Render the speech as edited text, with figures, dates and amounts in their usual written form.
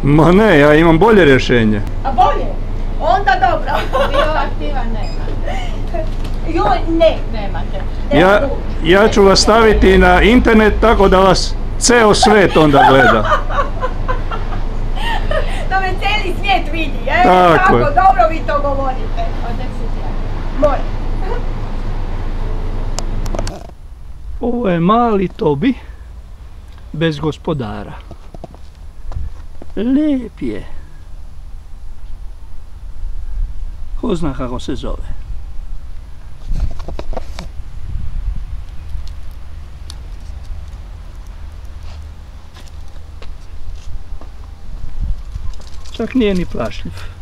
Ma ne, ja imam bolje rješenje. A bolje? Onda dobro. Bioaktiva nema. Joj, ne. Nemate. Ja ću vas staviti na internet tako da vas ceo svet onda gleda. Da me cijeli svijet vidi, Tako je. dobro vi to govorite. Odek si tja. Može. Ovo je mali Tobi bez gospodara. Lijep je. Ko zna kako se zove. Čak nije ni plašljiv.